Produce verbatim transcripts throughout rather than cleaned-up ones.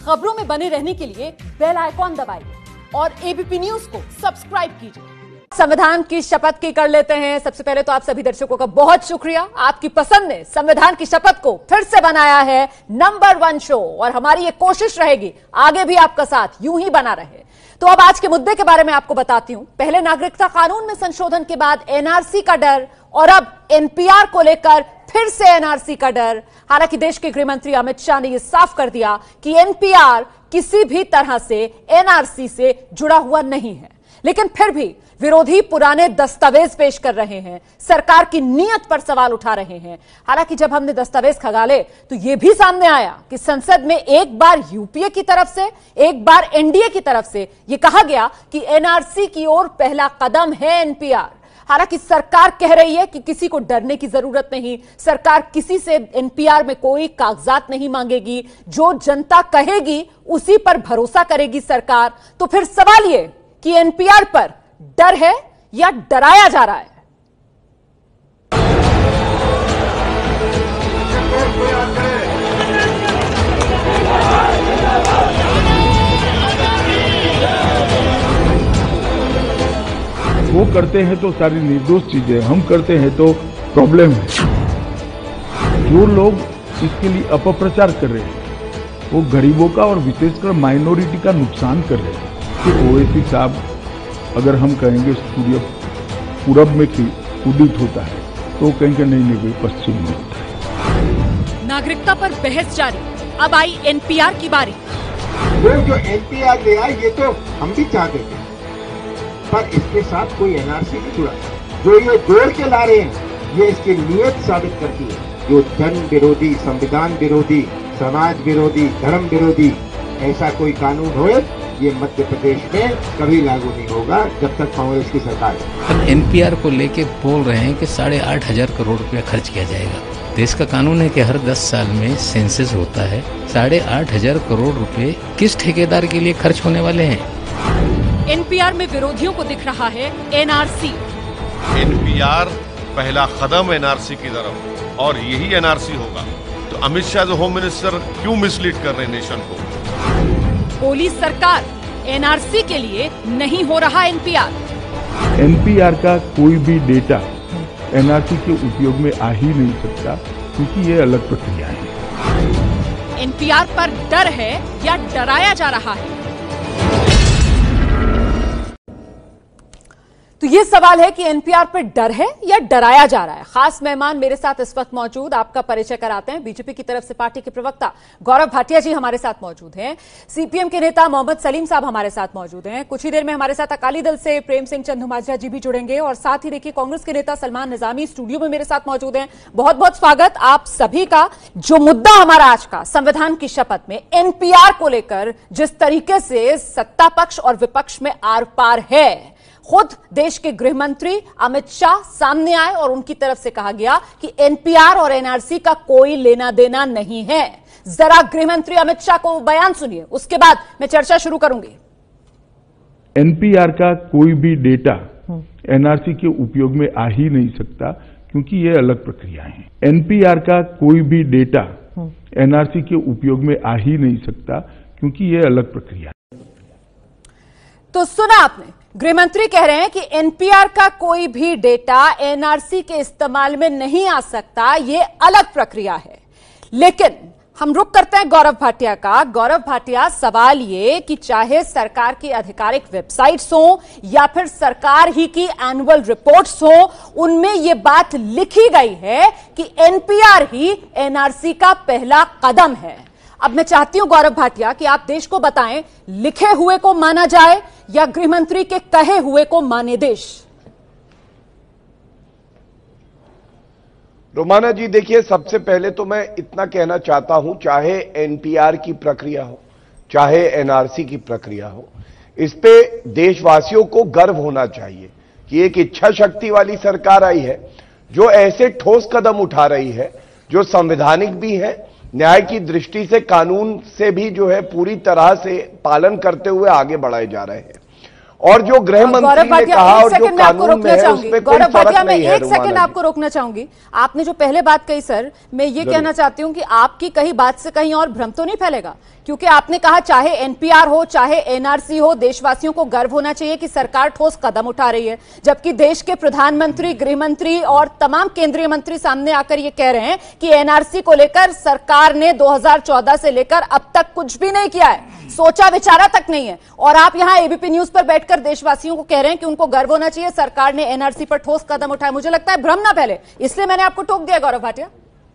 खबरों में बने रहने के लिए बेल आइकॉन दबाइए और एबीपी न्यूज को सब्सक्राइब कीजिए। संविधान की शपथ की कर लेते हैं। सबसे पहले तो आप सभी दर्शकों का बहुत शुक्रिया, आपकी पसंद ने संविधान की शपथ को फिर से बनाया है नंबर वन शो, और हमारी ये कोशिश रहेगी आगे भी आपका साथ यूं ही बना रहे। तो अब आज के मुद्दे के बारे में आपको बताती हूं। पहले नागरिकता कानून में संशोधन के बाद एनआरसी का डर, और अब एनपीआर को लेकर फिर से एनआरसी का डर। हालांकि देश के गृह मंत्री अमित शाह ने यह साफ कर दिया कि एनपीआर किसी भी तरह से एनआरसी से जुड़ा हुआ नहीं है, लेकिन फिर भी विरोधी पुराने दस्तावेज पेश कर रहे हैं, सरकार की नीयत पर सवाल उठा रहे हैं। हालांकि जब हमने दस्तावेज खंगाले तो यह भी सामने आया कि संसद में एक बार यूपीए की तरफ से, एक बार एनडीए की तरफ से यह कहा गया कि एनआरसी की ओर पहला कदम है एनपीआर। हालांकि सरकार कह रही है कि किसी को डरने की जरूरत नहीं, सरकार किसी से एनपीआर में कोई कागजात नहीं मांगेगी, जो जनता कहेगी उसी पर भरोसा करेगी सरकार। तो फिर सवाल यह कि एनपीआर पर डर है या डराया जा रहा है? वो करते हैं तो सारी निर्दोष चीजें, हम करते हैं तो प्रॉब्लम है। जो लोग इसके लिए अपप्रचार कर रहे हैं वो गरीबों का और विशेषकर माइनॉरिटी का नुकसान कर रहे हैं। कि ओवैसी साहब अगर हम कहेंगे सूर्य पूरब में उदित होता है तो कहेंगे नहीं नहीं भाई पश्चिम में होता है। नागरिकता पर बहस जारी, अब आई एनपीआर की बारी। वो जो एनपीआर ले आए ये तो हम भी चाहते थे, पर इसके साथ कोई एनआरसी नहीं जुड़ा। जो ये जोड़ के ला रहे हैं ये इसकी नीयत साबित करती है। जो जन विरोधी, संविधान विरोधी, समाज विरोधी, धर्म विरोधी ऐसा कोई कानून हो ये मध्य प्रदेश में कभी लागू नहीं होगा जब तक कांग्रेस की सरकार है। एनपीआर को लेके बोल रहे हैं कि साढ़े आठ हजार करोड़ रुपया खर्च किया जाएगा। देश का कानून है कि हर दस साल में सेंसस होता है। साढ़े आठ हजार करोड़ रुपए किस ठेकेदार के लिए खर्च होने वाले हैं? एनपीआर में विरोधियों को दिख रहा है एनआरसी। एनपीआर पहला कदम एनआरसी की तरफ, और यही एनआरसी होगा। तो अमित शाह जो होम मिनिस्टर क्यों मिसलीड कर रहे हैं नेशन को? बोली सरकार एनआरसी के लिए नहीं हो रहा एनपीआर। एनपीआर का कोई भी डेटा एनआरसी के उपयोग में आ ही नहीं सकता, क्योंकि ये अलग प्रक्रिया है। एनपीआर पर डर है या डराया जा रहा है? तो ये सवाल है कि एनपीआर पर डर है या डराया जा रहा है। खास मेहमान मेरे साथ इस वक्त मौजूद, आपका परिचय कराते हैं। बीजेपी की तरफ से पार्टी के प्रवक्ता गौरव भाटिया जी हमारे साथ मौजूद हैं। सीपीएम के नेता मोहम्मद सलीम साहब हमारे साथ मौजूद हैं। कुछ ही देर में हमारे साथ अकाली दल से प्रेम सिंह चंदुमाजरा जी भी जुड़ेंगे, और साथ ही देखिए कांग्रेस के नेता सलमान निजामी स्टूडियो में मेरे साथ मौजूद हैं। बहुत बहुत स्वागत आप सभी का। जो मुद्दा हमारा आज का संविधान की शपथ में एनपीआर को लेकर जिस तरीके से सत्ता पक्ष और विपक्ष में आर पार है, खुद देश के गृह मंत्री अमित शाह सामने आए और उनकी तरफ से कहा गया कि एनपीआर और एनआरसी का कोई लेना देना नहीं है। जरा गृह मंत्री अमित शाह को बयान सुनिए, उसके बाद मैं चर्चा शुरू करूंगी। एनपीआर का कोई भी डेटा एनआरसी के उपयोग में आ ही नहीं सकता, क्योंकि ये अलग प्रक्रिया है। एनपीआर का कोई भी डेटा एनआरसी के उपयोग में आ ही नहीं सकता, क्योंकि ये अलग प्रक्रिया है। तो सुना आपने, गृह मंत्री कह रहे हैं कि एनपीआर का कोई भी डेटा एनआरसी के इस्तेमाल में नहीं आ सकता, यह अलग प्रक्रिया है। लेकिन हम रुक करते हैं गौरव भाटिया का। गौरव भाटिया, सवाल ये कि चाहे सरकार की आधिकारिक वेबसाइट्स हो या फिर सरकार ही की एनुअल रिपोर्ट्स हो, उनमें यह बात लिखी गई है कि एनपीआर ही एनआरसी का पहला कदम है। अब मैं चाहती हूं गौरव भाटिया कि आप देश को बताएं, लिखे हुए को माना जाए या गृहमंत्री के कहे हुए को माने देश? रोमाना जी, देखिए, सबसे पहले तो मैं इतना कहना चाहता हूं, चाहे एनपीआर की प्रक्रिया हो चाहे एनआरसी की प्रक्रिया हो, इस पे देशवासियों को गर्व होना चाहिए कि एक इच्छा शक्ति वाली सरकार आई है जो ऐसे ठोस कदम उठा रही है जो संवैधानिक भी है, न्याय की दृष्टि से कानून से भी जो है पूरी तरह से पालन करते हुए आगे बढ़ाए जा रहे हैं। और जो गृह मंत्री ने कहा और जो कानून में है उसमें कोई फर्क नहीं है। एक सेकंड आपको रोकना चाहूंगी। आपने जो पहले बात कही सर, मैं ये कहना चाहती हूं कि आपकी कही बात से कहीं और भ्रम तो नहीं फैलेगा, क्योंकि आपने कहा चाहे एनपीआर हो चाहे एनआरसी हो, देशवासियों को गर्व होना चाहिए कि सरकार ठोस कदम उठा रही है, जबकि देश के प्रधानमंत्री, गृह मंत्री और तमाम केंद्रीय मंत्री सामने आकर ये कह रहे हैं कि एनआरसी को लेकर सरकार ने दो हज़ार चौदह से लेकर अब तक कुछ भी नहीं किया है, सोचा विचारा तक नहीं है। और आप यहां एबीपी न्यूज पर बैठकर देशवासियों को कह रहे हैं कि उनको गर्व होना चाहिए, सरकार ने एनआरसी पर ठोस कदम उठाया। मुझे लगता है भ्रम ना फैले, इसलिए मैंने आपको टोक दिया गौरव भाटिया।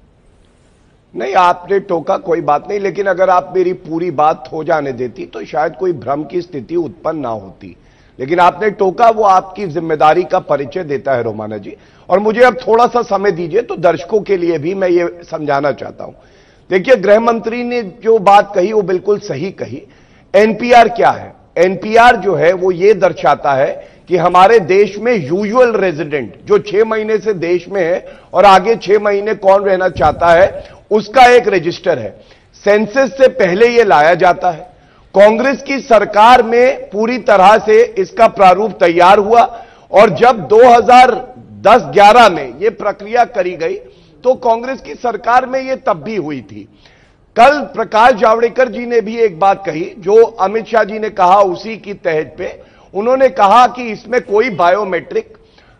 नहीं, आपने टोका कोई बात नहीं, लेकिन अगर आप मेरी पूरी बात हो जाने देती तो शायद कोई भ्रम की स्थिति उत्पन्न ना होती, लेकिन आपने टोका, वो आपकी जिम्मेदारी का परिचय देता है रोमाना जी। और मुझे अब थोड़ा सा समय दीजिए तो दर्शकों के लिए भी मैं ये समझाना चाहता हूं। देखिए, गृह मंत्री ने जो बात कही वो बिल्कुल सही कही। एनपीआर क्या है? एनपीआर जो है वो ये दर्शाता है कि हमारे देश में यूजुअल रेजिडेंट जो छह महीने से देश में है और आगे छह महीने कौन रहना चाहता है, उसका एक रजिस्टर है। सेंसस से पहले यह लाया जाता है। कांग्रेस की सरकार में पूरी तरह से इसका प्रारूप तैयार हुआ और जब दो हज़ार दस ग्यारह में यह प्रक्रिया करी गई तो कांग्रेस की सरकार में यह तब भी हुई थी। कल प्रकाश जावड़ेकर जी ने भी एक बात कही जो अमित शाह जी ने कहा, उसी की तहत पे उन्होंने कहा कि इसमें कोई बायोमेट्रिक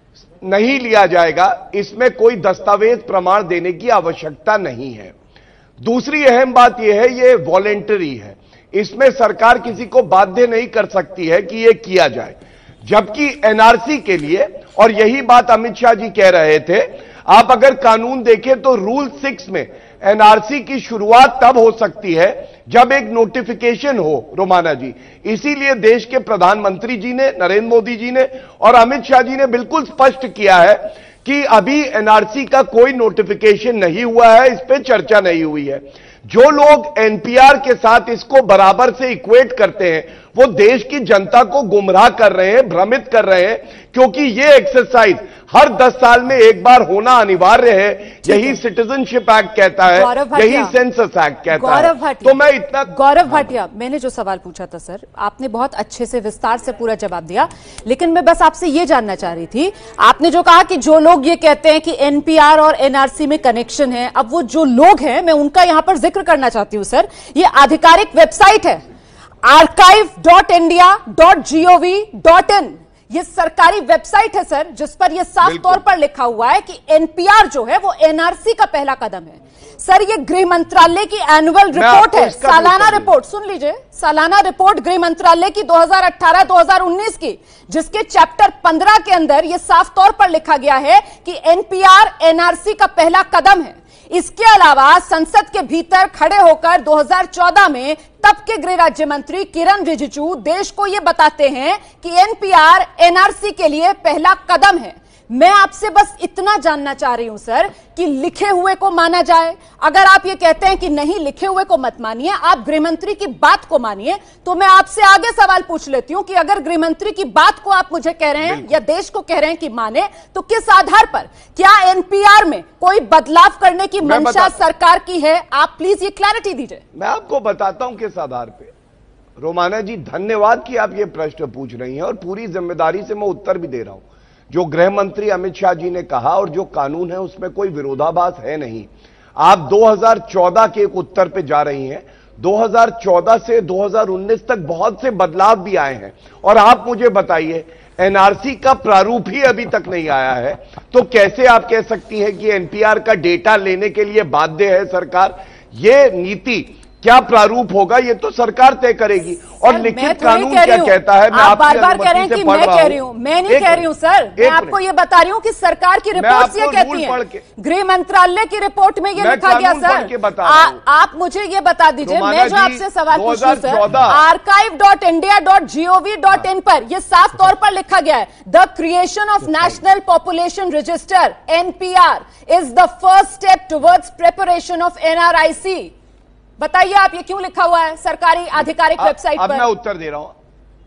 नहीं लिया जाएगा, इसमें कोई दस्तावेज प्रमाण देने की आवश्यकता नहीं है। दूसरी अहम बात यह है, यह वॉलेंटरी है, इसमें सरकार किसी को बाध्य नहीं कर सकती है कि यह किया जाए। जबकि एनआरसी के लिए, और यही बात अमित शाह जी कह रहे थे, आप अगर कानून देखें तो रूल सिक्स में एनआरसी की शुरुआत तब हो सकती है जब एक नोटिफिकेशन हो रोमाना जी। इसीलिए देश के प्रधानमंत्री जी ने, नरेंद्र मोदी जी ने और अमित शाह जी ने बिल्कुल स्पष्ट किया है कि अभी एनआरसी का कोई नोटिफिकेशन नहीं हुआ है, इस पे चर्चा नहीं हुई है। जो लोग एनपीआर के साथ इसको बराबर से इक्वेट करते हैं वो देश की जनता को गुमराह कर रहे हैं, भ्रमित कर रहे हैं, क्योंकि ये एक्सरसाइज हर दस साल में एक बार होना अनिवार्य है। यही सिटीजनशिप एक्ट कहता है, यही सेंसस एक्ट कहता है। तो मैं इतना गौरव भाटिया, मैंने जो सवाल पूछा था सर, आपने बहुत अच्छे से विस्तार से पूरा जवाब दिया, लेकिन मैं बस आपसे ये जानना चाह रही थी, आपने जो कहा कि जो लोग ये कहते हैं कि एनपीआर और एनआरसी में कनेक्शन है, अब वो जो लोग हैं मैं उनका यहां पर जिक्र करना चाहती हूं सर। ये आधिकारिक वेबसाइट है archive dot India dot G O V dot in, ये सरकारी वेबसाइट है सर, जिस पर यह साफ तौर पर लिखा हुआ है कि एनपीआर जो है वो एनआरसी का पहला कदम है। सर, ये गृह मंत्रालय की एनुअल रिपोर्ट है, सालाना रिपोर्ट, सुन लीजिए, सालाना रिपोर्ट गृह मंत्रालय की दो हज़ार अठारह दो हज़ार उन्नीस की, जिसके चैप्टर पंद्रह के अंदर यह साफ तौर पर लिखा गया है कि एनपीआर एनआरसी का पहला कदम है। इसके अलावा संसद के भीतर खड़े होकर दो हज़ार चौदह में तब के गृह राज्य मंत्री किरण रिजिजू देश को यह बताते हैं कि एनपीआर एनआरसी के लिए पहला कदम है। मैं आपसे बस इतना जानना चाह रही हूं सर कि लिखे हुए को माना जाए। अगर आप ये कहते हैं कि नहीं, लिखे हुए को मत मानिए, आप गृहमंत्री की बात को मानिए, तो मैं आपसे आगे सवाल पूछ लेती हूं कि अगर गृहमंत्री की बात को आप मुझे कह रहे हैं या देश को कह रहे हैं कि माने, तो किस आधार पर? क्या एनपीआर में कोई बदलाव करने की मंशा सरकार की है? आप प्लीज ये क्लैरिटी दीजिए। मैं आपको बताता हूं किस आधार पर। रोमाना जी, धन्यवाद कि आप ये प्रश्न पूछ रही हैं और पूरी जिम्मेदारी से मैं उत्तर भी दे रहा हूं। जो गृह मंत्री अमित शाह जी ने कहा और जो कानून है उसमें कोई विरोधाभास है नहीं। आप दो हज़ार चौदह के एक उत्तर पे जा रही हैं। दो हज़ार चौदह से दो हज़ार उन्नीस तक बहुत से बदलाव भी आए हैं और आप मुझे बताइए, एनआरसी का प्रारूप ही अभी तक नहीं आया है, तो कैसे आप कह सकती हैं कि एनपीआर का डेटा लेने के लिए बाध्य है सरकार? ये नीति क्या प्रारूप होगा ये तो सरकार तय करेगी। और लिखित कानून क्या कहता है, मैं आप बार बार कह रहे हैं कि मैं कह रही हूं, मैं नहीं कह रही हूं सर, मैं आपको ये बता रही हूं कि सरकार की रिपोर्ट ये कहती है, गृह मंत्रालय की रिपोर्ट में ये लिखा गया सर। आप मुझे ये बता दीजिए, मैं जो आपसे सवाल पूछ रही हूं sir, archive dot India dot G O V dot in पर यह साफ तौर पर लिखा गया है, the creation of national population register NPR is the first step towards preparation of NRIC. बताइए आप, ये क्यों लिखा हुआ है सरकारी आधिकारिक वेबसाइट पर? अब मैं उत्तर दे रहा हूं।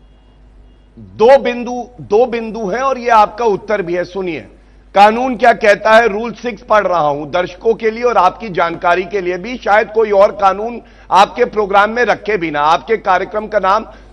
दो बिंदु दो बिंदु हैं और ये आपका उत्तर भी है। सुनिए, कानून क्या कहता है। रूल सिक्स पढ़ रहा हूं दर्शकों के लिए और आपकी जानकारी के लिए भी, शायद कोई और कानून आपके प्रोग्राम में रखे भी ना। आपके कार्यक्रम का नाम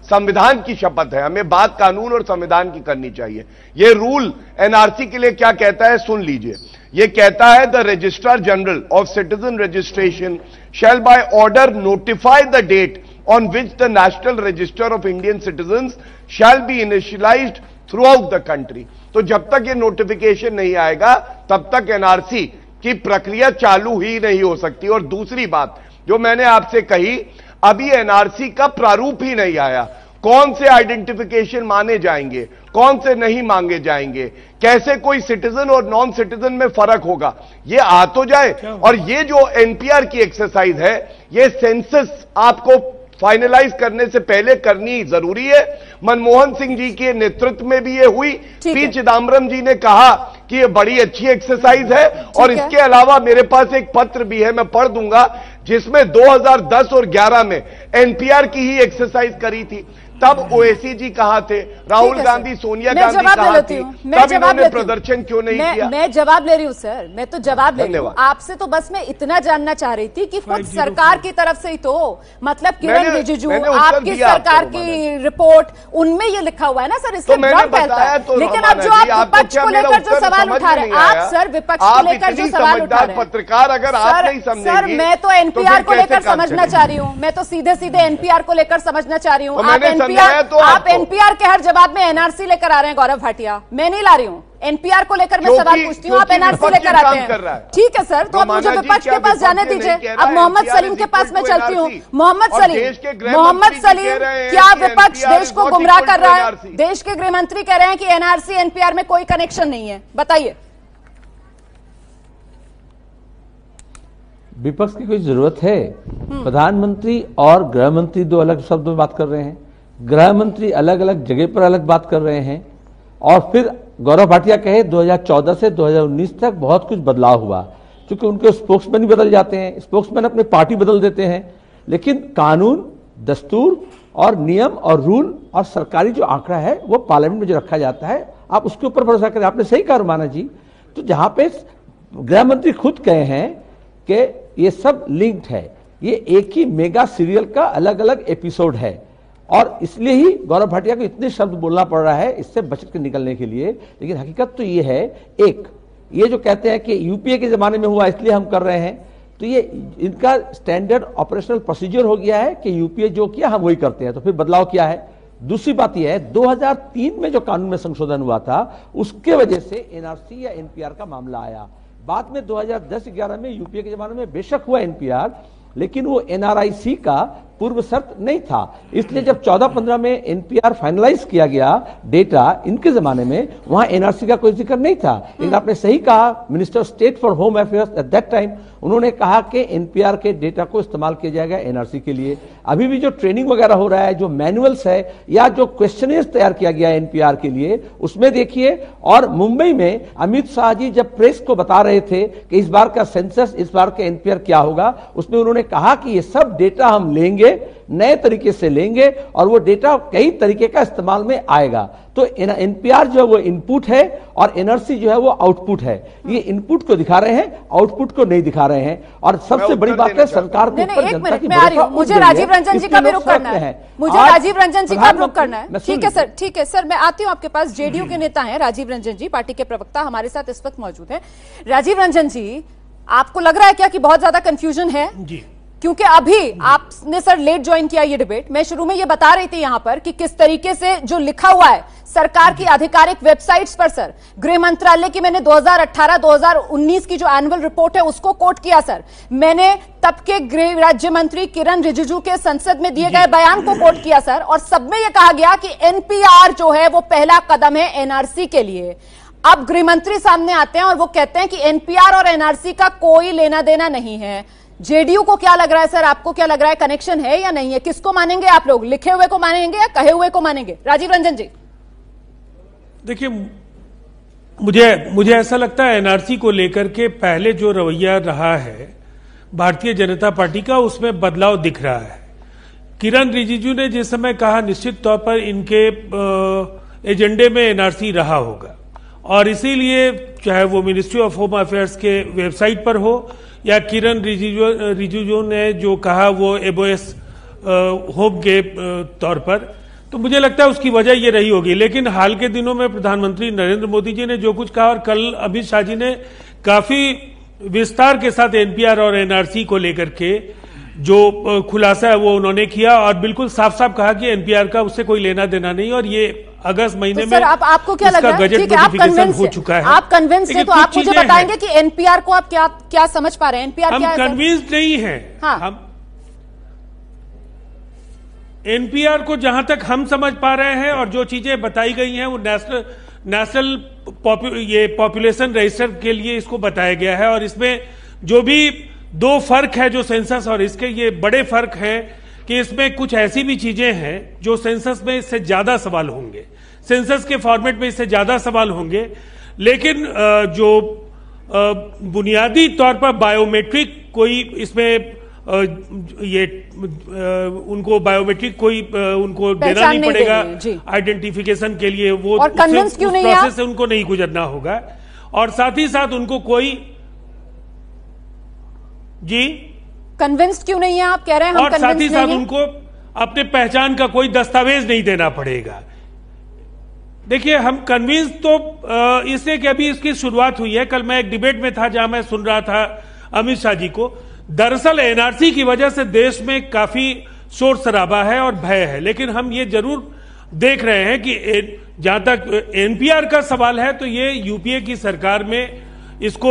संविधान की शपथ है, हमें बात कानून और संविधान की करनी चाहिए। यह रूल एनआरसी के लिए क्या कहता है सुन लीजिए। यह कहता है the registrar general of citizen registration shall by order notify the date on which the national register of Indian citizens shall be initialised throughout the country. तो जब तक ये नोटिफिकेशन नहीं आएगा तब तक एनआरसी की प्रक्रिया चालू ही नहीं हो सकती। और दूसरी बात जो मैंने आपसे कही, अभी एनआरसी का प्रारूप ही नहीं आया। कौन से आइडेंटिफिकेशन माने जाएंगे, कौन से नहीं मांगे जाएंगे, कैसे कोई सिटीजन और नॉन सिटीजन में फर्क होगा, ये आ तो जाए। और ये जो एनपीआर की एक्सरसाइज है, ये सेंसस आपको फाइनलाइज करने से पहले करनी जरूरी है। मनमोहन सिंह जी के नेतृत्व में भी ये हुई। पी चिदम्बरम जी ने कहा कि ये बड़ी अच्छी एक्सरसाइज है। और इसके अलावा मेरे पास एक पत्र भी है, मैं पढ़ दूंगा, जिसमें दो हज़ार दस और ग्यारह में एनपीआर की ही एक्सरसाइज करी थी। तब ओवैसी जी कहाँ थे, राहुल गांधी, सोनिया गांधी कहाँ थी, तब इन्होंने प्रदर्शन क्यों नहीं मैं, किया? मैं जवाब ले रही हूँ सर, मैं तो जवाब ले रही हूँ आपसे। तो बस मैं इतना जानना चाह रही थी कि खुद सरकार की तरफ से ही तो, मतलब किरण रिजिजू, आपकी सरकार की रिपोर्ट, उनमें ये लिखा हुआ है ना सर, इसलिए भ्रम फैलता है। लेकिन अब जो आप विपक्ष को लेकर जो सवाल उठा रहे हैं, आप सर विपक्ष को लेकर जो सवाल उठा रहे हैं, पत्रकार अगर आप नहीं समझेंगे, सर मैं तो एनपीआर को लेकर समझना चाह रही हूँ, मैं तो सीधे सीधे एनपीआर को लेकर समझना चाह रही हूँ। आप एनपीआर एनपीआर के हर जवाब में एनआरसी लेकर आ रहे हैं गौरव भाटिया, मैं नहीं ला रही हूँ। एनपीआर को लेकर मैं सवाल पूछती हूँ, आप एनआरसी लेकर आते हैं। ठीक है सर, तो अब मुझे विपक्ष के पास जाने दीजिए। अब मोहम्मद सलीम के पास मैं चलती हूँ। मोहम्मद सलीम, मोहम्मद सलीम, क्या विपक्ष देश को गुमराह कर रहा है? देश के गृह मंत्री कह रहे हैं कि एनआरसी एनपीआर में कोई कनेक्शन नहीं है, बताइए। विपक्ष की कोई जरूरत है? प्रधानमंत्री और गृह मंत्री दो अलग शब्दों में बात कर रहे हैं, गृह मंत्री अलग अलग जगह पर अलग बात कर रहे हैं। और फिर गौरव भाटिया कहे दो हज़ार चौदह से दो हज़ार उन्नीस तक बहुत कुछ बदलाव हुआ, क्योंकि उनके स्पोक्समैन ही बदल जाते हैं, स्पोक्समैन अपने पार्टी बदल देते हैं। लेकिन कानून, दस्तूर और नियम और रूल और सरकारी जो आंकड़ा है वो पार्लियामेंट में जो रखा जाता है, आप उसके ऊपर भरोसा करें। आपने सही कहा रुमाना जी, तो जहां पे गृह मंत्री खुद कहे हैं कि ये सब लिंक्ड है, ये एक ही मेगा सीरियल का अलग अलग एपिसोड है, और इसलिए ही गौरव भाटिया को इतने शब्द बोलना पड़ रहा है इससे बच के निकलने के लिए। लेकिन हकीकत तो ये है, एक ये जो कहते हैं कि यूपीए के जमाने में हुआ इसलिए हम कर रहे हैं, तो ये इनका स्टैंडर्ड ऑपरेशनल प्रोसीजर हो गया है कि यूपीए जो किया हम वही करते हैं। तो फिर बदलाव क्या है? दूसरी बात यह है, दो हज़ार तीन में जो कानून में संशोधन हुआ था उसके वजह से एनआरसी या एनपीआर का मामला आया। बाद में दो हज़ार दस ग्यारह में यूपीए के जमाने में बेशक हुआ एनपीआर, लेकिन वो एनआरआईसी का पूर्व शर्त नहीं था। इसलिए जब चौदह पंद्रह में एनपीआर फाइनलाइज किया गया डेटा इनके जमाने में, वहां एनआरसी का कोई जिक्र नहीं था। लेकिन आपने सही कहा, minister state for home affairs at that time उन्होंने कहा कि एनपीआर के डेटा को इस्तेमाल किया जाएगा एनआरसी के लिए। अभी भी जो ट्रेनिंग वगैरह हो रहा है, जो मैनुअल्स है या जो क्वेश्चनेयर तैयार किया गया है एनपीआर के लिए, उसमें देखिए। और मुंबई में अमित शाह जी जब प्रेस को बता रहे थे कि इस बार का सेंसस, इस बार का एनपीआर क्या होगा, उसमें उन्होंने कहा कि ये सब डेटा हम लेंगे, नए तरीके से लेंगे और वो डेटा कई तरीके का इस्तेमाल में आएगा। तो एनपीआर जो है वो इनपुट है और एनआरसी जो है वो आउटपुट है। ये इनपुट को दिखा रहे हैं, आउटपुट को नहीं दिखा रहे हैं। और सबसे बड़ी बात है सरकार के ऊपर जनता की भरोसा। मुझे राजीव रंजन जी का भी रुख करना है, मुझे राजीव रंजन जी का रुख करना है। ठीक है सर, ठीक है सर, मैं आती हूँ आपके पास। जेडीयू के नेता हैं राजीव रंजन जी, पार्टी के प्रवक्ता हमारे साथ इस वक्त मौजूद है। राजीव रंजन जी, आपको लग रहा है क्या कि बहुत ज्यादा कंफ्यूजन है? जी, क्योंकि अभी आपने सर लेट ज्वाइन किया ये डिबेट। मैं शुरू में ये बता रही थी यहां पर कि किस तरीके से जो लिखा हुआ है सरकार की आधिकारिक वेबसाइट्स पर, सर गृह मंत्रालय की मैंने दो हज़ार अठारह दो हज़ार उन्नीस की जो एनुअल रिपोर्ट है उसको कोट किया सर। मैंने तब के गृह राज्य मंत्री किरण रिजिजू के संसद में दिए गए बयान को कोट किया सर, और सब में यह कहा गया कि एनपीआर जो है वो पहला कदम है एनआरसी के लिए। अब गृह मंत्री सामने आते हैं और वो कहते हैं कि एनपीआर और एनआरसी का कोई लेना देना नहीं है। जेडीयू को क्या लग रहा है सर, आपको क्या लग रहा है, कनेक्शन है या नहीं है? किसको मानेंगे आप लोग, लिखे हुए को मानेंगे या कहे हुए को मानेंगे? राजीव रंजन जी। देखिए, मुझे मुझे ऐसा लगता है एनआरसी को लेकर के पहले जो रवैया रहा है भारतीय जनता पार्टी का, उसमें बदलाव दिख रहा है। किरण रिजिजू ने जिस समय कहा, निश्चित तौर पर इनके एजेंडे में एनआरसी रहा होगा, और इसीलिए चाहे वो मिनिस्ट्री ऑफ होम अफेयर्स के वेबसाइट पर हो या किरण रिजिजू रिजिजू ने जो कहा वो एबोएस होम के तौर पर, तो मुझे लगता है उसकी वजह ये रही होगी। लेकिन हाल के दिनों में प्रधानमंत्री नरेंद्र मोदी जी ने जो कुछ कहा और कल अमित शाह जी ने काफी विस्तार के साथ एनपीआर और एनआरसी को लेकर के जो खुलासा है वो उन्होंने किया और बिल्कुल साफ साफ कहा कि एनपीआर का उससे कोई लेना देना नहीं और ये अगस्त महीने तो सर, में आप, आपको क्या लग रहा है? ठीक है, आप कन्विंस हो चुका है, आप कन्विंस हैं, तो आप मुझे बताएंगे कि एनपीआर को आप क्या क्या समझ पा रहे हैं? एनपीआर क्या है? हम कन्विंस नहीं है। हाँ। हम एनपीआर को जहां तक हम समझ पा रहे हैं और जो चीजें बताई गई हैं वो नेशनल नेशनल पॉपु, ये पॉपुलेशन रजिस्टर के लिए इसको बताया गया है और इसमें जो भी दो फर्क है जो सेंसस और इसके, ये बड़े फर्क है कि इसमें कुछ ऐसी भी चीजें हैं जो सेंसस में इससे ज्यादा सवाल होंगे, सेंसस के फॉर्मेट में इससे ज्यादा सवाल होंगे। लेकिन जो बुनियादी तौर पर बायोमेट्रिक कोई इसमें ये उनको बायोमेट्रिक कोई उनको देना नहीं पड़ेगा आइडेंटिफिकेशन के लिए, वो और कन्विंस क्यों नहीं, प्रोसेस से उनको नहीं गुजरना होगा और साथ ही साथ उनको कोई जी कन्विंस्ड क्यों नहीं है? आप कह रहे हैं हम और साथ ही साथ उनको अपने पहचान का कोई दस्तावेज नहीं देना पड़ेगा। देखिए, हम कन्विंस तो इसलिए कि अभी इसकी शुरुआत हुई है। कल मैं एक डिबेट में था जहां मैं सुन रहा था अमित शाह जी को। दरअसल एनआरसी की वजह से देश में काफी शोर शराबा है और भय है, लेकिन हम ये जरूर देख रहे हैं कि जहां तक एनपीआर का सवाल है तो ये यूपीए की सरकार में इसको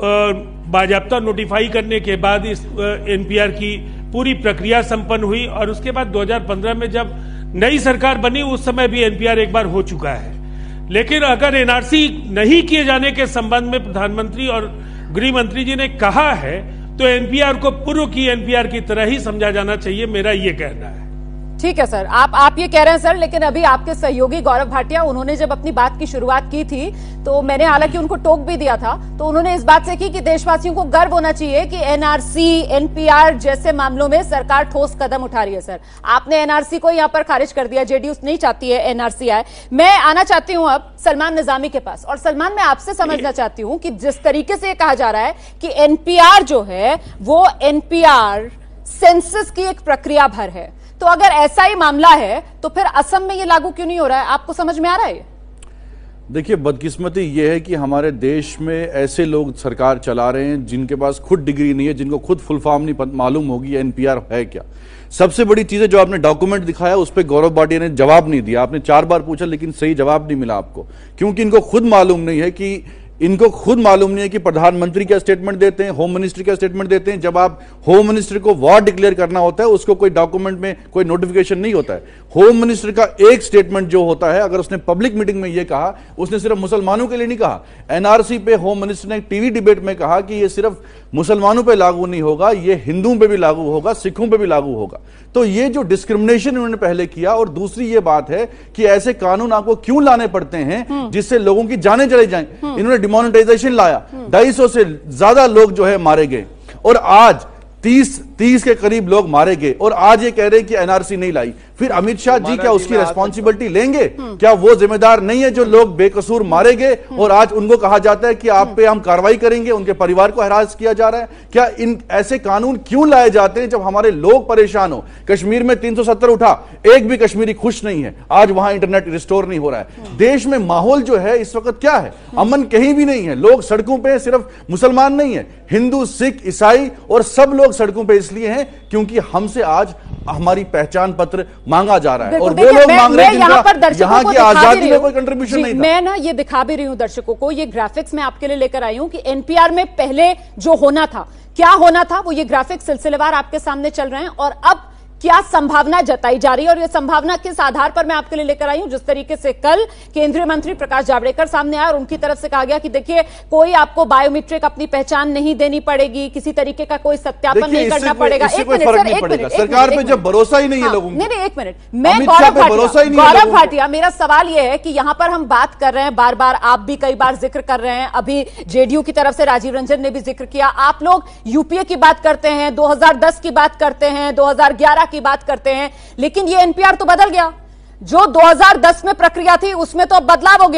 बाजाब्ता नोटिफाई करने के बाद इस एनपीआर की पूरी प्रक्रिया संपन्न हुई और उसके बाद दो हज़ार पंद्रह में जब नई सरकार बनी उस समय भी एनपीआर एक बार हो चुका है। लेकिन अगर एनआरसी नहीं किए जाने के संबंध में प्रधानमंत्री और गृह मंत्री जी ने कहा है तो एनपीआर को पूर्व की एनपीआर की तरह ही समझा जाना चाहिए, मेरा ये कहना है। ठीक है सर, आप आप ये कह रहे हैं सर, लेकिन अभी आपके सहयोगी गौरव भाटिया उन्होंने जब अपनी बात की शुरुआत की थी तो मैंने हालांकि उनको टोक भी दिया था, तो उन्होंने इस बात से की कि देशवासियों को गर्व होना चाहिए कि एनआरसी एनपीआर जैसे मामलों में सरकार ठोस कदम उठा रही है। सर, आपने एनआरसी को यहां पर खारिज कर दिया, जेडीयू नहीं चाहती है एनआरसी आए। मैं आना चाहती हूं अब सलमान निजामी के पास, और सलमान मैं आपसे समझना चाहती हूं कि जिस तरीके से कहा जा रहा है कि एनपीआर जो है वो एनपीआर सेंसस की एक प्रक्रिया भर है, तो अगर ऐसा ही मामला है तो फिर असम में ये लागू क्यों नहीं हो रहा है? आपको समझ में आ रहा है? देखिए, बदकिस्मती ये है कि हमारे देश में ऐसे लोग सरकार चला रहे हैं जिनके पास खुद डिग्री नहीं है, जिनको खुद फुल फॉर्म नहीं मालूम होगी एनपीआर है क्या। सबसे बड़ी चीज है जो आपने डॉक्यूमेंट दिखाया उस पर गौरव भाटिया ने जवाब नहीं दिया। आपने चार बार पूछा लेकिन सही जवाब नहीं मिला आपको, क्योंकि इनको खुद मालूम नहीं है कि इनको खुद मालूम नहीं है कि प्रधानमंत्री क्या स्टेटमेंट देते हैं, होम मिनिस्टर क्या स्टेटमेंट देते हैं। जब आप होम मिनिस्टर को वॉर डिक्लेयर करना होता है उसको कोई डॉक्यूमेंट में कोई नोटिफिकेशन नहीं होता है। होम मिनिस्टर का एक स्टेटमेंट जो होता है, अगर उसने पब्लिक मीटिंग में यह कहा, उसने सिर्फ मुसलमानों के लिए नहीं कहा। एनआरसी पे होम मिनिस्टर ने टीवी डिबेट में कहा कि यह सिर्फ मुसलमानों पे लागू नहीं होगा, यह हिंदुओं पे भी लागू होगा, सिखों पे भी लागू होगा। तो ये जो डिस्क्रिमिनेशन इन्होंने पहले किया, और दूसरी ये बात है कि ऐसे कानून आपको क्यों लाने पड़ते हैं जिससे लोगों की जानें चले जाएं। इन्होंने डिमोनेटाइजेशन लाया, ढाई सौ से ज्यादा लोग जो है मारे गए, और आज तीस तीस के करीब लोग मारे गए, और आज ये कह रहे हैं कि एनआरसी नहीं लाई। फिर अमित शाह जी क्या उसकी रेस्पॉन्सिबिलिटी लेंगे? क्या वो जिम्मेदार नहीं है जो लोग बेकसूर मारे गए और आज उनको कहा जाता है कि आप पे हम कार्रवाई करेंगे, उनके परिवार को हरास किया जा रहा है? क्या इन ऐसे कानून क्यों लाए जाते हैं जब हमारे लोग परेशान हो? कश्मीर में तीन सौ सत्तर उठा, एक भी कश्मीरी खुश नहीं है, आज वहां इंटरनेट रिस्टोर नहीं हो रहा है। देश में माहौल जो है इस वक्त क्या है? अमन कहीं भी नहीं है। लोग सड़कों पर, सिर्फ मुसलमान नहीं है, हिंदू, सिख, ईसाई और सब लोग सड़कों पर इसलिए हैं क्योंकि हमसे आज हमारी पहचान पत्र मांगा जा रहा है, और वो लोग मांग रहे हैं जिनका यहाँ की आजादी में कोई कंट्रीब्यूशन नहीं था। मैं ना ये दिखा भी रही हूं दर्शकों को, ये ग्राफिक्स मैं आपके लिए लेकर आई हूं कि एनपीआर में पहले जो होना था, क्या होना था, वो ये ग्राफिक्स सिलसिलेवार आपके सामने चल रहे हैं, और अब क्या संभावना जताई जा रही है। और ये संभावना किस आधार पर मैं आपके लिए लेकर आई हूं, जिस तरीके से कल केंद्रीय मंत्री प्रकाश जावड़ेकर सामने आए और उनकी तरफ से कहा गया कि देखिए कोई आपको बायोमेट्रिक अपनी पहचान नहीं देनी पड़ेगी, किसी तरीके का कोई सत्यापन नहीं करना पड़ेगा। एक मिनट सर, एक मिनट, सरकार पे जब भरोसा ही नहीं है लोगों को। नहीं नहीं एक मिनट, मैं गौरव भाटिया गौरव भाटिया मेरा सवाल यह है कि यहां पर हम बात कर रहे हैं, बार बार आप भी कई बार जिक्र कर रहे हैं, अभी जेडीयू की तरफ से राजीव रंजन ने भी जिक्र किया, आप लोग यूपीए की बात करते हैं, दो हजार दस की बात करते हैं, दो हजार ग्यारह की बात करते हैं, लेकिन ये एनपीआर तो बदल गया। जो दो हज़ार दस में प्रक्रिया थी उसमें तो अब बदलाव हो गया।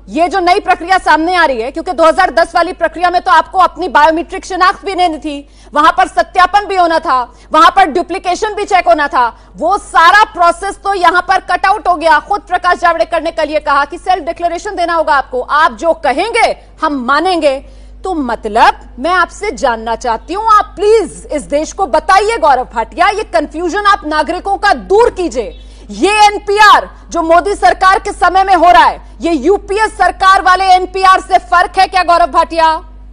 ये जो नई प्रक्रिया सामने आ रही है, क्योंकि दो हज़ार दस वाली प्रक्रिया में तो आपको अपनी बायोमेट्रिक शिनाख्त भी नहीं थी, वहां पर सत्यापन भी होना था, वहां पर डुप्लीकेशन भी चेक होना था, वो सारा प्रोसेस तो यहां पर कट आउट हो गया। खुद प्रकाश जावड़ेकर ने कल ये कहा कि सेल्फ डिक्लेरेशन देना होगा आपको, आप जो कहेंगे हम मानेंगे। तो मतलब मैं आपसे जानना चाहती हूं, आप प्लीज इस देश को बताइए गौरव भाटिया, ये कंफ्यूजन आप नागरिकों का दूर कीजिए। ये एनपीआर जो मोदी सरकार के समय में हो रहा है, ये यूपीए सरकार वाले एनपीआर से फर्क है क्या गौरव भाटिया?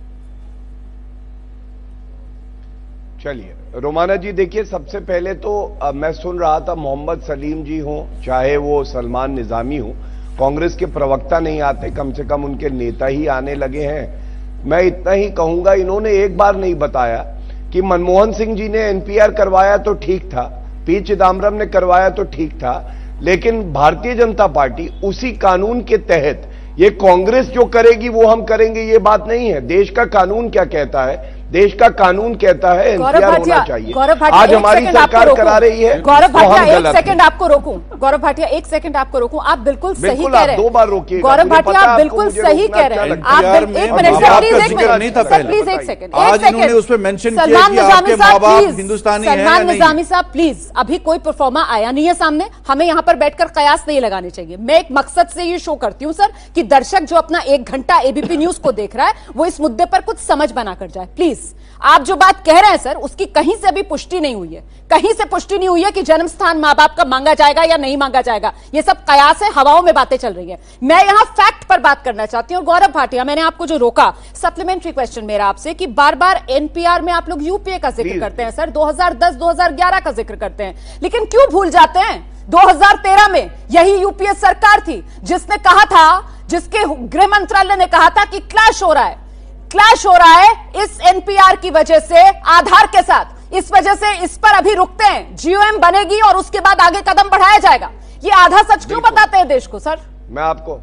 चलिए रोमाना जी, देखिए सबसे पहले तो आ, मैं सुन रहा था मोहम्मद सलीम जी हो चाहे वो सलमान निजामी हो, कांग्रेस के प्रवक्ता नहीं आते, कम से कम उनके नेता ही आने लगे हैं। मैं इतना ही कहूंगा, इन्होंने एक बार नहीं बताया कि मनमोहन सिंह जी ने एनपीआर करवाया तो ठीक था, पी चिदम्बरम ने करवाया तो ठीक था, लेकिन भारतीय जनता पार्टी उसी कानून के तहत, ये कांग्रेस जो करेगी वो हम करेंगे ये बात नहीं है। देश का कानून क्या कहता है? देश का कानून कहता है एनपीआर होना चाहिए। आज हमारी सरकार करा रही है। गौरव भाटिया एक सेकंड आपको रोकूं, गौरव भाटिया एक सेकंड आपको रोकूं, आप बिल्कुल सही कह रहे हैं। दो बार रोकिए गौरव भाटिया, आप बिल्कुल सही कह रहे हैं। आप एक मिनट सर, प्लीज एक मिनट सर, प्लीज एक सेकंड, आज इन्होंने उसमें मेंशन किया कि आपके माँ बाप हिंदुस्तानी हैं या नहीं। सलमान निजामी साहब प्लीज, अभी कोई परफॉर्मा आया नहीं है सामने, हमें यहां पर बैठकर कयास नहीं लगाने चाहिए। मैं एक मकसद से ये शो करती हूं सर कि दर्शक जो अपना एक घंटा एबीपी न्यूज को देख रहा है वो इस मुद्दे पर कुछ समझ बनाकर जाए। प्लीज, आप जो बात कह रहे हैं सर, उसकी कहीं से भी पुष्टि नहीं हुई है, कहीं से पुष्टि नहीं हुई है कि जन्म स्थान मां बाप का मांगा जाएगा या नहीं मांगा जाएगा। ये सब कयास है, हवाओं में बातें चल रही है। मैं यहां फैक्ट पर बात करना चाहती हूं। गौरव भाटिया, मैंने आपको जो रोका, सप्लीमेंट्री क्वेश्चन मेरा आपसे कि बार बार एनपीआर में आप लोग यूपीए का जिक्र करते हैं सर, दो हज़ार दस दो हज़ार ग्यारह का जिक्र करते हैं, लेकिन क्यों भूल जाते हैं दो हज़ार तेरह में यही यूपीए सरकार थी जिसने कहा था, जिसके गृह मंत्रालय ने कहा था कि क्लैश हो रहा है, क्लैश हो रहा है इस एनपीआर की वजह से आधार के साथ, इस वजह से इस पर अभी रुकते हैं, जीओएम बनेगी और उसके बाद आगे कदम बढ़ाया जाएगा। ये आधा सच क्यों बताते हैं देश को सर? मैं आपको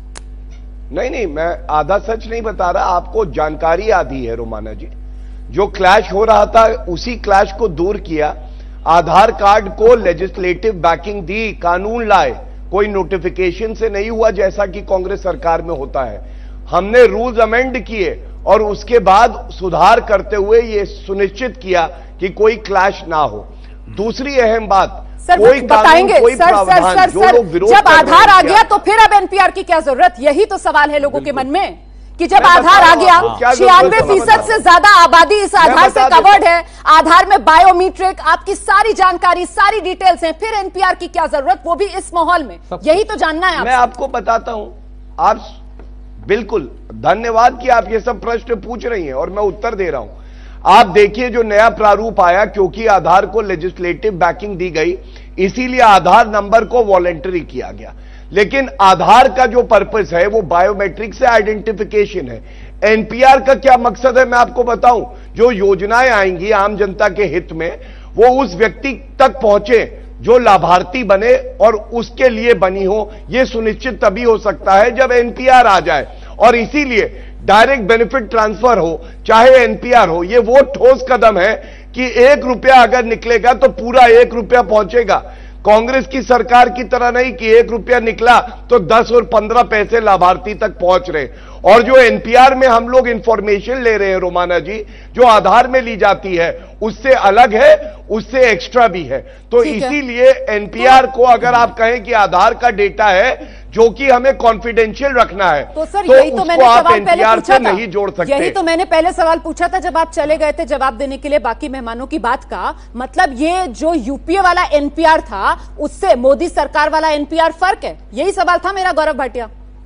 नहीं नहीं मैं आधा सच नहीं बता रहा, आपको जानकारी आधी है रोमाना जी। जो क्लैश हो रहा था उसी क्लैश को दूर किया, आधार कार्ड को लेजिस्लेटिव बैकिंग दी, कानून लाए, कोई नोटिफिकेशन से नहीं हुआ जैसा कि कांग्रेस सरकार में होता है। हमने रूल्स अमेंड किए और उसके बाद सुधार करते हुए ये सुनिश्चित किया कि कोई क्लैश ना हो। दूसरी अहम बात, सर कोई बताएंगे कोई सर सर सर जो लोग विरोध जब कर रहे आधार हैं आ क्या? गया तो फिर अब एनपीआर की क्या जरूरत? यही तो सवाल है लोगों के मन में कि जब आधार आ गया, छियानवे फीसद से ज्यादा आबादी इस आधार से कवर्ड है, आधार में बायोमीट्रिक, आपकी सारी जानकारी, सारी डिटेल्स हैं, फिर एनपीआर की क्या जरूरत, वो भी इस माहौल में? यही तो जानना है। मैं आपको बताता हूं, आप बिल्कुल धन्यवाद कि आप ये सब प्रश्न पूछ रही हैं और मैं उत्तर दे रहा हूं। आप देखिए जो नया प्रारूप आया, क्योंकि आधार को लेजिस्लेटिव बैकिंग दी गई, इसीलिए आधार नंबर को वॉलेंटरी किया गया। लेकिन आधार का जो पर्पस है वो बायोमेट्रिक से आइडेंटिफिकेशन है। एनपीआर का क्या मकसद है मैं आपको बताऊं, जो योजनाएं आएंगी आम जनता के हित में, वो उस व्यक्ति तक पहुंचे जो लाभार्थी बने और उसके लिए बनी हो। यह सुनिश्चित तभी हो सकता है जब एनपीआर आ जाए, और इसीलिए डायरेक्ट बेनिफिट ट्रांसफर हो चाहे एनपीआर हो, यह वो ठोस कदम है कि एक रुपया अगर निकलेगा तो पूरा एक रुपया पहुंचेगा। कांग्रेस की सरकार की तरह नहीं कि एक रुपया निकला तो दस और पंद्रह पैसे लाभार्थी तक पहुंच रहे। और जो एनपीआर में हम लोग इंफॉर्मेशन ले रहे हैं रोमाना जी, जो आधार में ली जाती है उससे अलग है, उससे एक्स्ट्रा भी है। तो इसीलिए एनपीआर को अगर आप कहें कि आधार का डेटा है जो कि हमें कॉन्फिडेंशियल रखना है, तो सर यही तो मैंने सवाल पहले पूछा था, नहीं जोड़ सकते। यही तो मैंने पहले सवाल पूछा था जब आप चले गए थे जवाब देने के लिए बाकी मेहमानों की बात का। मतलब ये जो यूपीए वाला एनपीआर था उससे मोदी सरकार वाला एनपीआर फर्क है, यही सवाल था मेरा गौरव भाटिया,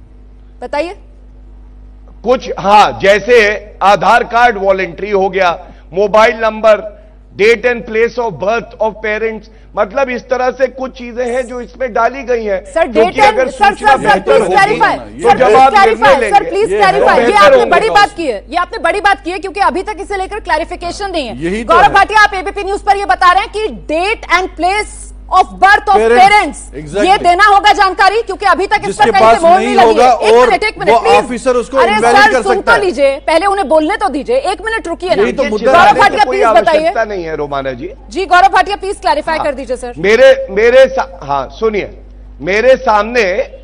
बताइए। कुछ हाँ, जैसे आधार कार्ड वॉलेंट्री हो गया, mobile number, date and place of birth of parents, मतलब इस तरह से कुछ चीजें हैं जो इसमें डाली गई हैं। Sir date and sir sir sir please clarify, sir please clarify, sir please clarify. ये आपने बड़ी बात की है, ये आपने बड़ी बात की है क्योंकि अभी तक इसे लेकर क्लैरिफिकेशन नहीं है। गौरव भाटिया, आप एबीपी न्यूज पर ये बता रहे हैं कि date and place of birth of parents, ये देना होगा जानकारी, क्योंकि अभी तक इस पर कहीं से मोहर नहीं लगी है। एक मिनट एक मिनट प्लीज, ऑफिसर उसको अरे सर सुन तो लीजिए, पहले उन्हें बोलने तो दीजिए, एक मिनट रुकिए ना। गौरव भाटिया प्लीज बताइए। नहीं है रोमाना जी। जी गौरव भाटिया प्लीज क्लैरिफाई कर दीजिए सर। मेरे मेरे हाँ सुनिए, मेरे सामने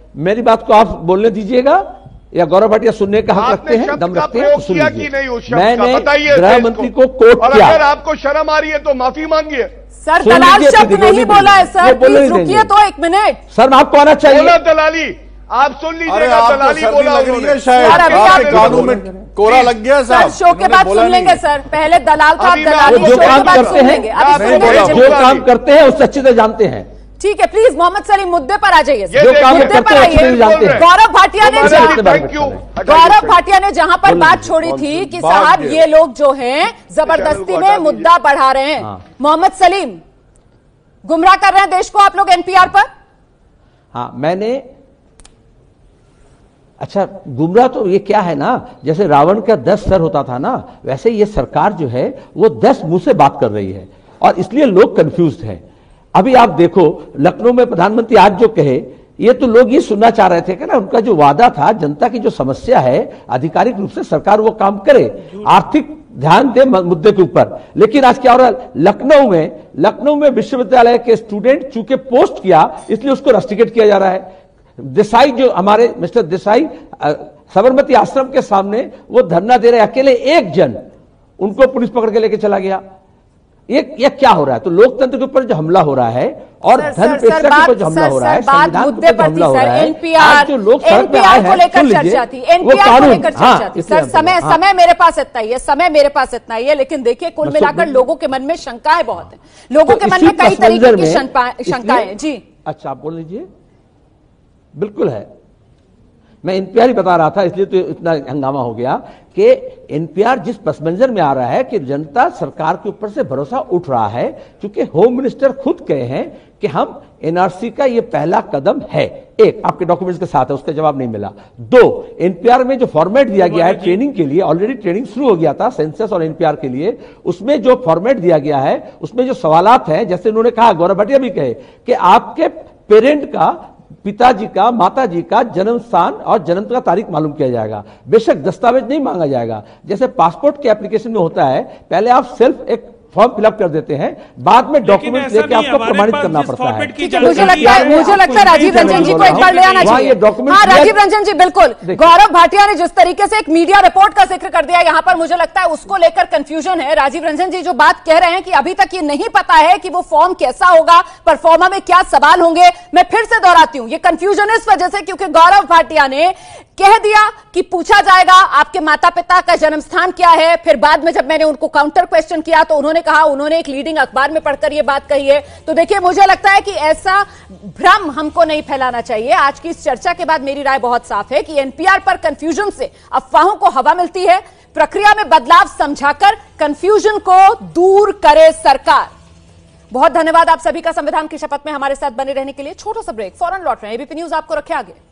मेरी बात को आप बोलने दीजिएगा या गौरव भाटिया सुनने का हक रखते हैं, दम रखते हैं तो सुन लीजिए। मैंने गृह मंत्री को कोट किया। अगर आपको शर्म आ रही है तो माफी मांगिए। सर दलाल शब्द नहीं बोला है सर, प्लीज रुकिए तो एक मिनट। सर आपको आना चाहिए। बोला दलाली, आप सुन लीजिएगा। दलाली बोला उन्होंने। शायद आपके कानून में कोरा लग गया सर। शो के बाद सुन लेंगे सर, पहले दलाल था, दलाली जो शो के काम बाद करते सुन हैं, लेंगे। जो काम करते हैं उससे अच्छी तरह जानते हैं। ठीक है, प्लीज मोहम्मद सलीम मुद्दे पर आ जाइए। जो काम मुद्दे करते पर हैं आइए। अच्छी तरह जानते हैं। गौरव भाटिया ने थैंक यू। गौरव भाटिया ने जहां पर बात छोड़ी थी कि साहब ये लोग जो हैं जबरदस्ती में मुद्दा बढ़ा रहे हैं, मोहम्मद सलीम गुमराह कर रहे हैं देश को आप लोग एनपीआर पर। हाँ, मैंने अच्छा, गुमराह तो ये क्या है ना, जैसे रावण का दस सर होता था ना, वैसे ये सरकार जो है वो दस मुंह से बात कर रही है और इसलिए लोग कंफ्यूज हैं। अभी आप देखो लखनऊ में प्रधानमंत्री आज जो कहे, ये तो लोग ये सुनना चाह रहे थे कि ना उनका जो वादा था, जनता की जो समस्या है आधिकारिक रूप से सरकार वो काम करे, आर्थिक ध्यान दे मुद्दे के ऊपर। लेकिन आज क्या हो रहा है, लखनऊ में लखनऊ में विश्वविद्यालय के स्टूडेंट चूंकि पोस्ट किया इसलिए उसको रस्टिकेट किया जा रहा है। देसाई जो हमारे मिस्टर देसाई साबरमती आश्रम के सामने वो धरना दे रहे, अकेले एक जन, उनको पुलिस पकड़ के लेके चला गया। ये ये क्या हो रहा है? तो लोकतंत्र के ऊपर जो हमला हो रहा है और धन पेशा के ऊपर जो हमला हो रहा है, संविधान के ऊपर जो हमला हो रहा है, आज जो लोग सड़क पे आए हैं, सुन लीजिए, वो कानून, हाँ, सर समय समय मेरे पास इतना ही है, समय मेरे पास इतना ही है, लेकिन देखिए कुल मिलाकर लोगों के मन में शंकाएं बहुत है, लोगों के मन में कई तरीके की शंकाएं हैं। जी अच्छा, आप बोल लीजिए। बिल्कुल है, मैं एनपीआर ही बता रहा था, इसलिए तो इतना हंगामा हो गया कि एनपीआर जिस पस मंजर में आ रहा है कि जनता सरकार के ऊपर से भरोसा उठ रहा है, क्योंकि होम मिनिस्टर खुद कहे हैं कि हम एनआरसी का ये पहला कदम है। एक, आपके डॉक्यूमेंट्स के साथ है, उसका जवाब नहीं मिला। दो, एनपीआर में जो फॉर्मेट दिया गया है ट्रेनिंग के लिए, ऑलरेडी ट्रेनिंग शुरू हो गया था सेंसस और एनपीआर के लिए, उसमें जो फॉर्मेट दिया गया है उसमें जो सवालात हैं, जैसे उन्होंने कहा, गौरव भाटिया भी कहे कि आपके पेरेंट का, पिताजी का, माताजी का जन्म स्थान और जन्म का तारीख मालूम किया जाएगा। बेशक दस्तावेज नहीं मांगा जाएगा, जैसे पासपोर्ट के एप्लीकेशन में होता है, पहले आप सिर्फ एक फॉर्म फिलअप कर देते हैं, बाद में डॉक्यूमेंट लेके आपको प्रमाणित करना पड़ता है। मुझे लगता है मुझे लगता है राजीव रंजन जी को एक बार ले आना चाहिए। हाँ राजीव रंजन जी, बिल्कुल। गौरव भाटिया ने जिस तरीके से एक मीडिया रिपोर्ट का जिक्र कर दिया यहाँ पर, मुझे लगता है उसको लेकर कंफ्यूजन है। राजीव रंजन जी जो बात कह रहे हैं कि अभी तक ये नहीं पता है कि वो फॉर्म कैसा होगा, परफॉर्मा में क्या सवाल होंगे, मैं फिर से दोहराती हूं, ये कंफ्यूजन इस वजह से क्योंकि गौरव भाटिया ने कह दिया कि पूछा जाएगा आपके माता पिता का जन्म स्थान क्या है, फिर बाद में जब मैंने उनको काउंटर क्वेश्चन किया तो उन्होंने कहा, उन्होंने एक लीडिंग अखबार में पढ़कर यह बात कही है। तो देखिए, मुझे लगता है कि ऐसा भ्रम हमको नहीं फैलाना चाहिए। आज की इस चर्चा के बाद मेरी राय बहुत साफ है कि एनपीआर पर कंफ्यूजन से अफवाहों को हवा मिलती है, प्रक्रिया में बदलाव समझाकर कंफ्यूजन को दूर करे सरकार। बहुत धन्यवाद आप सभी का संविधान की शपथ में हमारे साथ बने रहने के लिए। छोटा सा ब्रेक, फौरन लौट रहे हैं। एबीपी न्यूज आपको रखे आगे।